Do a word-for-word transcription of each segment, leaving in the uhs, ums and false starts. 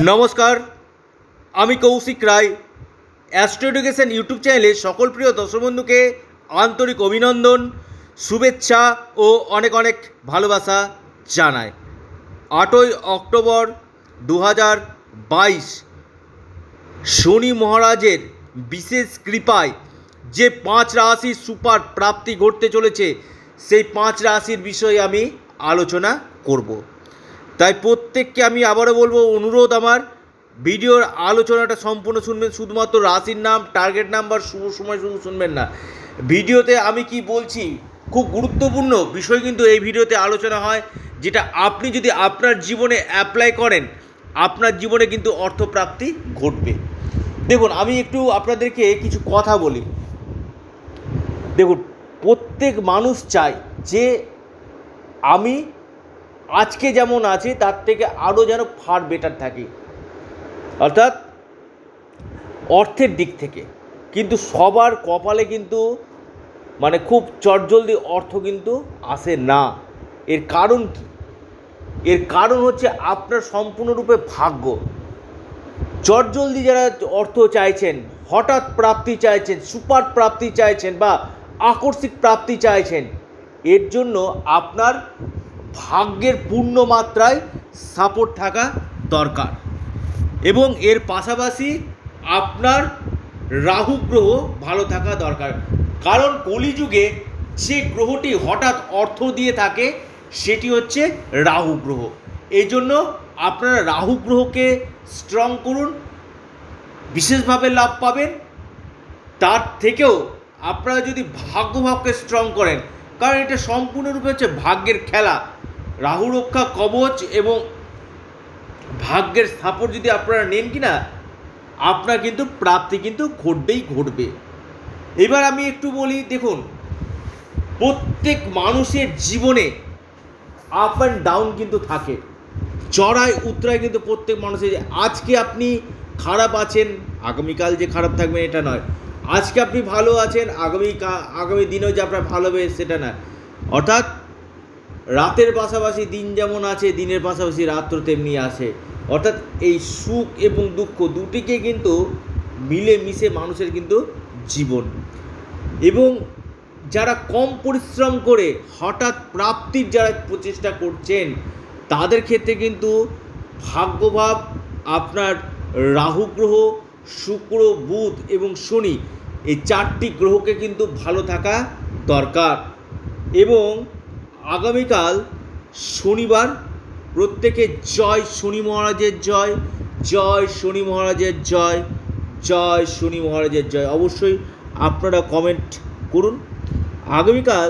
নমস্কার, আমি Koushik Roy. Astro Education YouTube চ্যানেলে সকল প্রিয় দর্শক বন্ধুকে আন্তরিক অভিনন্দন, শুভেচ্ছা ও অনেক অনেক ভালোবাসা জানাই। আটই অক্টোবর দু হাজার বাইশ শনি মহারাজের বিশেষ কৃপায় যে পাঁচ রাশির সুপার প্রাপ্তি ঘটতে চলেছে, সেই পাঁচ রাশির বিষয়ে আমি আলোচনা করব। তাই প্রত্যেককে আমি আবারও বলবো, অনুরোধ আমার, ভিডিওর আলোচনাটা সম্পূর্ণ শুনবেন। শুধুমাত্র রাশির নাম, টার্গেট নাম্বার, শুভ সময় শুধু শুনবেন না। ভিডিওতে আমি কি বলছি খুব গুরুত্বপূর্ণ বিষয় কিন্তু এই ভিডিওতে আলোচনা হয়, যেটা আপনি যদি আপনার জীবনে অ্যাপ্লাই করেন, আপনার জীবনে কিন্তু অর্থপ্রাপ্তি ঘটবে। দেখুন, আমি একটু আপনাদেরকে কিছু কথা বলি। দেখুন, প্রত্যেক মানুষ চায় যে আমি আজকে যেমন আছি তার থেকে আরও যেন ফার বেটার থাকি, অর্থাৎ অর্থের দিক থেকে। কিন্তু সবার কপালে কিন্তু মানে খুব চটজলদি অর্থ কিন্তু আসে না। এর কারণ কি? এর কারণ হচ্ছে আপনার সম্পূর্ণরূপে ভাগ্য। চটজলদি যারা অর্থ চাইছেন, হঠাৎ প্রাপ্তি চাইছেন, সুপার প্রাপ্তি চাইছেন বা আকস্মিক প্রাপ্তি চাইছেন, এর জন্য আপনার ভাগ্যের পূর্ণ মাত্রায় সাপোর্ট থাকা দরকার। এবং এর পাশাপাশি আপনার রাহু গ্রহ ভালো থাকা দরকার। কারণ কলিযুগে যে গ্রহটি হঠাৎ অর্থ দিয়ে থাকে সেটি হচ্ছে রাহু গ্রহ। এই জন্য আপনারা রাহু গ্রহকে স্ট্রং করুন, বিশেষভাবে লাভ পাবেন। তার থেকেও আপনারা যদি ভাগ্যভাবকে স্ট্রং করেন, কারণ এটা সম্পূর্ণরূপে হচ্ছে ভাগ্যের খেলা। রাহু রক্ষা কবচ এবং ভাগ্যের সাপোর্ট যদি আপনারা নেন কিনা, আপনার কিন্তু প্রাপ্তি কিন্তু ঘটবেই ঘটবে। এবার আমি একটু বলি, দেখুন, প্রত্যেক মানুষের জীবনে আপ অ্যান্ড ডাউন কিন্তু থাকে, চড়াই উতরাই কিন্তু প্রত্যেক মানুষের। আজকে আপনি খারাপ আছেন, আগামীকাল যে খারাপ থাকবেন এটা নয়। আজকে আপনি ভালো আছেন, আগামী আগামী দিনেও যে আপনার ভালো হবে সেটা না। অর্থাৎ রাতের পাশাপাশি দিন যেমন আছে, দিনের পাশাপাশি রাত্র তেমনি আসে। অর্থাৎ এই সুখ এবং দুঃখ দুটিকে কিন্তু মিলে মিশে মানুষের কিন্তু জীবন। এবং যারা কম পরিশ্রম করে হঠাৎ প্রাপ্তির যারা প্রচেষ্টা করছেন, তাদের ক্ষেত্রে কিন্তু ভাগ্যভাব আপনার রাহু গ্রহ, শুক্র, বুধ এবং শনি, এই চারটি গ্রহকে কিন্তু ভালো থাকা দরকার। এবং আগামীকাল শনিবার, প্রত্যেকে জয় শনি মহারাজের জয়, জয় শনি মহারাজের জয়, জয় শনি মহারাজের জয়। অবশ্যই আপনারা কমেন্ট করুন। আগামীকাল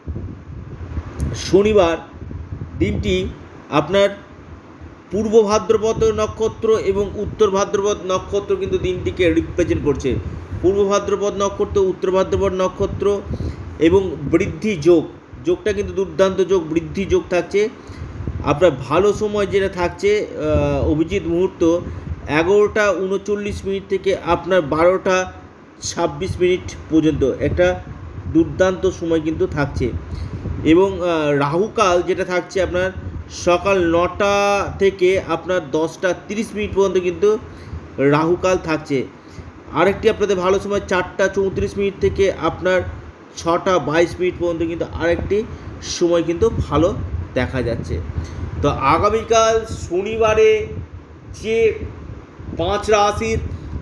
শনিবার দিনটি আপনার পূর্ব ভাদ্রপদ নক্ষত্র এবং উত্তর ভাদ্রপদ নক্ষত্র কিন্তু দিনটিকে রিপ্রেজেন্ট করছে। পূর্ব ভাদ্রপদ নক্ষত্র, উত্তর ভাদ্রপদ নক্ষত্র এবং বৃদ্ধি যোগ, যোগটা কিন্তু দুর্দান্ত যোগ, বৃদ্ধি যোগ থাকছে। আপনার ভালো সময় যেটা থাকছে অভিজিৎ মুহূর্ত এগারোটা উনচল্লিশ মিনিট থেকে আপনার বারোটা ছাব্বিশ মিনিট পর্যন্ত একটা দুর্দান্ত সময় কিন্তু থাকছে। এবং রাহুকাল যেটা থাকছে আপনার সকাল নটা থেকে আপনার দশটা তিরিশ মিনিট পর্যন্ত কিন্তু রাহুকাল থাকছে। আরেকটি আপনাদের ভালো সময় চারটা চৌত্রিশ মিনিট থেকে আপনার ছটা বাইশ মিনিট পর্যন্ত কিন্তু আরেকটি সময় কিন্তু ভালো দেখা যাচ্ছে। তো আগামীকাল শনিবারে যে পাঁচ রাশির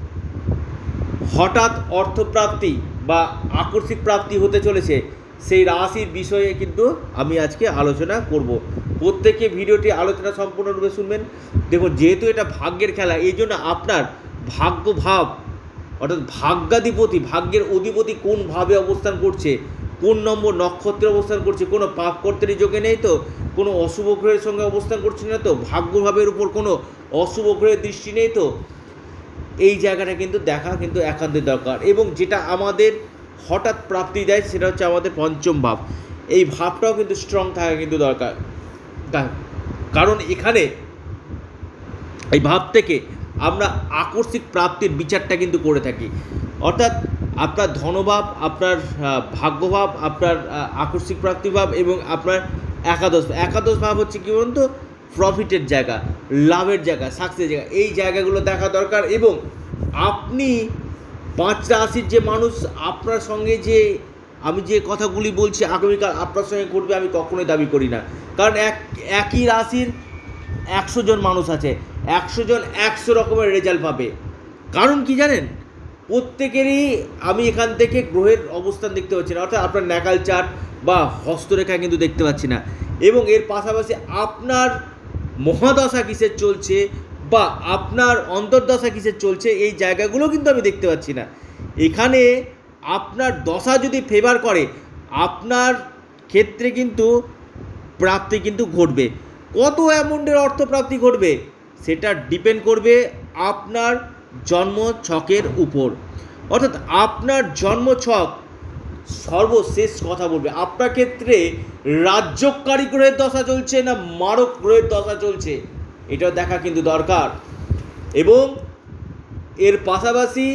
হঠাৎ অর্থপ্রাপ্তি বা আকস্মিক প্রাপ্তি হতে চলেছে, সেই রাশির বিষয়ে কিন্তু আমি আজকে আলোচনা করব। প্রত্যেকে ভিডিওটি আলোচনা সম্পূর্ণরূপে শুনবেন। দেখুন, যেহেতু এটা ভাগ্যের খেলা, এই জন্য আপনার ভাগ্যভাব অর্থাৎ ভাগ্যাধিপতি, ভাগ্যের অধিপতি কোন ভাবে অবস্থান করছে, কোন নম্বর নক্ষত্রে অবস্থান করছে, কোনো পাপকর্তের যোগে নেই তো, কোনো অশুভ গ্রহের সঙ্গে অবস্থান করছে না তো, ভাগ্যভাবের উপর কোনো অশুভ গ্রহের দৃষ্টি নেই তো, এই জায়গাটা কিন্তু দেখা কিন্তু একান্তই দরকার। এবং যেটা আমাদের হঠাৎ প্রাপ্তি দেয় সেটা হচ্ছে আমাদের পঞ্চম ভাব। এই ভাবটাও কিন্তু স্ট্রং থাকা কিন্তু দরকার, কারণ এখানে এই ভাব থেকে আমরা আকস্মিক প্রাপ্তির বিচারটা কিন্তু করে থাকি। অর্থাৎ আপনার ধনভাব, আপনার ভাগ্যভাব, আপনার আকস্মিক প্রাপ্তিভাব এবং আপনার একাদশ একাদশ ভাব হচ্ছে কী বলুন তো, প্রফিটের জায়গা, লাভের জায়গা, সাকসেসের জায়গা, এই জায়গাগুলো দেখা দরকার। এবং আপনি পাঁচ রাশির যে মানুষ, আপনার সঙ্গে যে আমি যে কথাগুলি বলছি আগামীকাল আপনার সঙ্গে ঘটবে আমি কখনোই দাবি করি না। কারণ এক একই রাশির একশো জন মানুষ আছে, একশো জন একশো রকমের রেজাল্ট পাবে। কারণ কি জানেন, প্রত্যেকেরই আমি এখান থেকে গ্রহের অবস্থান দেখতে পাচ্ছি না, অর্থাৎ আপনার ন্যাকাল চার্ট বা হস্তরেখা কিন্তু দেখতে পাচ্ছি না। এবং এর পাশাপাশি আপনার মহাদশা কিসের চলছে বা আপনার অন্তর্দশা কিসের চলছে, এই জায়গাগুলো কিন্তু আমি দেখতে পাচ্ছি না। এখানে আপনার দশা যদি ফেভার করে, আপনার ক্ষেত্রে কিন্তু প্রাপ্তি কিন্তু ঘটবে। কত অ্যামাউন্টের অর্থপ্রাপ্তি ঘটবে সেটা ডিপেন্ড করবে আপনার জন্ম ছকের উপর। অর্থাৎ আপনার জন্ম ছক সর্বশেষ কথা বলবে আপনার ক্ষেত্রে রাজ্যকারী গ্রহের দশা চলছে না মারক গ্রহের দশা চলছে, এটাও দেখা কিন্তু দরকার। এবং এর পাশাপাশি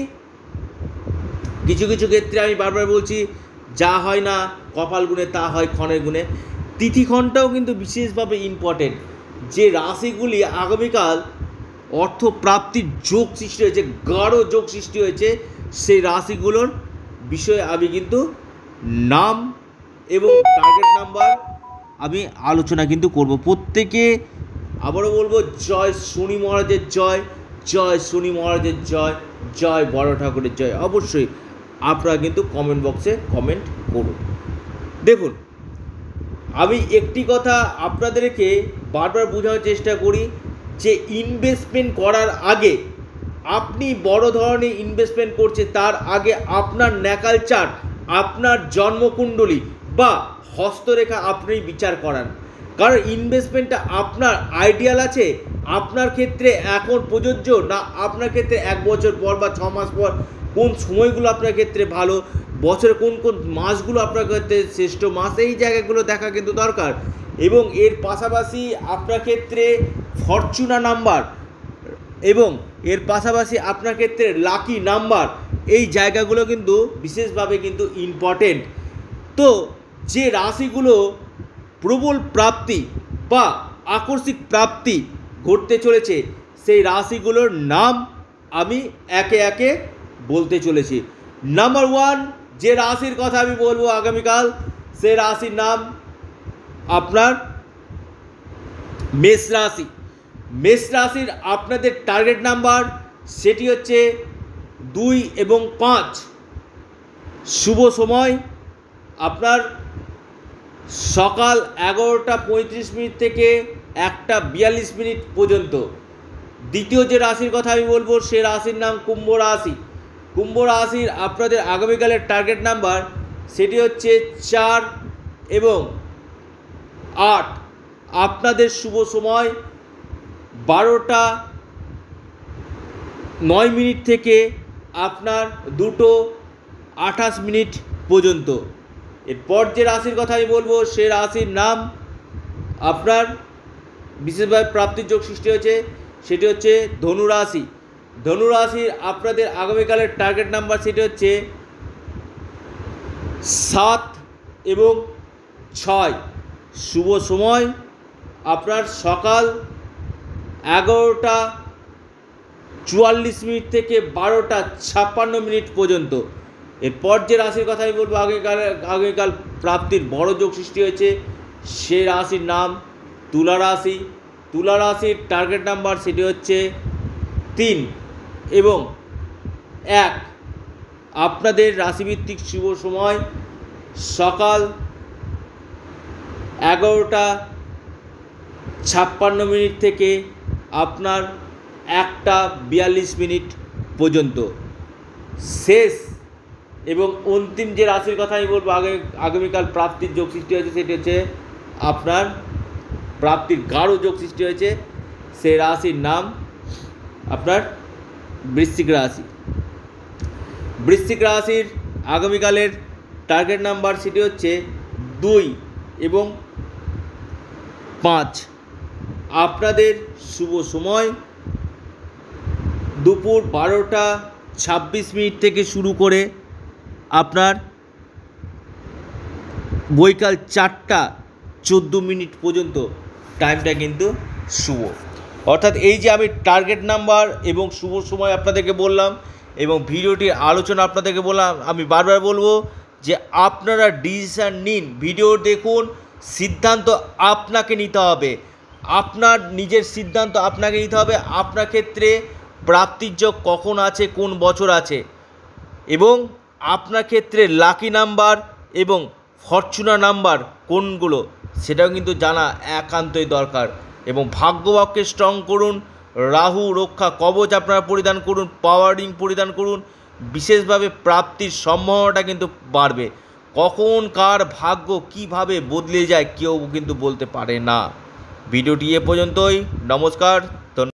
কিছু কিছু ক্ষেত্রে আমি বারবার বলছি, যা হয় না কপাল গুণে তা হয় ক্ষণের গুণে। তিথিক্ষণটাও কিন্তু বিশেষভাবে ইম্পর্টেন্ট। যে রাশিগুলি আগামীকাল অর্থপ্রাপ্তির যোগ সৃষ্টি হয়েছে, গাঢ় যোগ সৃষ্টি হয়েছে, সেই রাশিগুলোর বিষয়ে আমি কিন্তু নাম এবং টার্গেট নাম্বার আমি আলোচনা কিন্তু করব। প্রত্যেকে আবারও বলবো, জয় শনি মহারাজের জয়, জয় শনি মহারাজের জয়, জয় বড় ঠাকুরের জয়। অবশ্যই আপনারা কিন্তু কমেন্ট বক্সে কমেন্ট করুন। দেখুন, আমি একটি কথা আপনাদেরকে বারবার বোঝানোর চেষ্টা করি যে ইনভেস্টমেন্ট করার আগে, আপনি বড় ধরনের ইনভেস্টমেন্ট করছে তার আগে আপনার ন্যাকাল চার্ট, আপনার জন্মকুণ্ডলী বা হস্তরেখা আপনি বিচার করান। কারণ ইনভেস্টমেন্টটা আপনার আইডিয়াল আছে আপনার ক্ষেত্রে এখন প্রযোজ্য না আপনার ক্ষেত্রে এক বছর পর বা ছ মাস পর, কোন সময়গুলো আপনার ক্ষেত্রে ভালো, বছরে কোন কোন মাসগুলো আপনার ক্ষেত্রে শ্রেষ্ঠ মাস, এই জায়গাগুলো দেখা কিন্তু দরকার। এবং এর পাশাপাশি আপনার ক্ষেত্রে ফরচুনা নাম্বার এবং এর পাশাপাশি আপনার ক্ষেত্রে লাকি নাম্বার, এই জায়গাগুলো কিন্তু বিশেষভাবে কিন্তু ইম্পর্টেন্ট। তো যে রাশিগুলো প্রবল প্রাপ্তি বা আকস্মিক প্রাপ্তি ঘটতে চলেছে, সেই রাশিগুলোর নাম আমি একে একে বলতে চলেছি। নাম্বার ওয়ান, যে রাশির কথা আমি বলবো আগামীকাল, সে রাশির নাম আপনার মেষ রাশি। মেষ রাশির আপনাদের টার্গেট নাম্বার সেটি হচ্ছে দুই এবং পাঁচ। শুভ সময় আপনার সকাল এগারোটা পঁয়ত্রিশ মিনিট থেকে একটা বিয়াল্লিশ মিনিট পর্যন্ত। দ্বিতীয় যে রাশির কথা আমি বলবো সে রাশির নাম কুম্ভ রাশি। কুম্ভ রাশির আপনাদের আগামীকালের টার্গেট নাম্বার সেটি হচ্ছে চার এবং আট। আপনাদের শুভ সময় বারোটা নয় মিনিট থেকে আপনার দুটো আঠাশ মিনিট পর্যন্ত। এরপর যে রাশির কথা আমি বলবো সে রাশির নাম আপনার বিশেষভাবে প্রাপ্তির যোগ সৃষ্টি হয়েছে, সেটি হচ্ছে ধনু রাশি। ধনু রাশির আপনাদের আগামীকালের টার্গেট নাম্বার সেটি হচ্ছে সাত এবং ছয়। শুভ সময় আপনার সকাল এগারোটা চুয়াল্লিশ মিনিট থেকে বারোটা ছাপ্পান্ন মিনিট পর্যন্ত। এরপর যে রাশির কথা আমি বলবো আগেকাল আগামীকাল প্রাপ্তির বড় যোগ সৃষ্টি হয়েছে, সে রাশির নাম তুলা রাশি। তুলা রাশির টার্গেট নাম্বার সেটি হচ্ছে তিন এবং এক। আপনাদের রাশিভিত্তিক শুভ সময় সকাল এগারোটা ছাপ্পান্ন মিনিট থেকে আপনার একটা বিয়াল্লিশ মিনিট পর্যন্ত। শেষ এবং অন্তিম যে রাশির কথা আমি বলবো আগে আগামীকাল প্রাপ্তির যোগ সৃষ্টি হয়েছে সেটি হচ্ছে আপনার প্রাপ্তির গাঢ় যোগ সৃষ্টি হয়েছে, সে রাশির নাম আপনার বৃশ্চিক রাশি। বৃশ্চিক রাশির আগামীকালের টার্গেট নাম্বার সেটি হচ্ছে দুই এবং পাঁচ। আপনাদের শুভ সময় দুপুর বারোটা ছাব্বিশ মিনিট থেকে শুরু করে আপনার বৈকাল চারটা চোদ্দো মিনিট পর্যন্ত টাইমটা কিন্তু শুভ। অর্থাৎ এই যে আমি টার্গেট নাম্বার এবং শুভ সময় আপনাদেরকে বললাম এবং ভিডিওটির আলোচনা আপনাদেরকে বললাম, আমি বারবার বলবো যে আপনারা ডিসিশান নিন, ভিডিও দেখুন, সিদ্ধান্ত আপনাকে নিতে হবে, আপনার নিজের সিদ্ধান্ত আপনাকে নিতে হবে। আপনার ক্ষেত্রে প্রাপ্তির যোগ কখন আছে, কোন বছর আছে, এবং আপনার ক্ষেত্রে লাকি নাম্বার এবং ফরচুনার নাম্বার কোনগুলো সেটাও কিন্তু জানা একান্তই দরকার। এবং ভাগ্যবাক্যে স্ট্রং করুন, রাহু রক্ষা কবচ আপনারা পরিধান করুন, পাওয়ার রিং পরিধান করুন, বিশেষভাবে প্রাপ্তির সম্ভাবনাটা কিন্তু বাড়বে। কখন কার ভাগ্য কিভাবে বদলে যায় কেউ কিন্তু বলতে পারে না। ভিডিওটি এ পর্যন্তই, নমস্কার।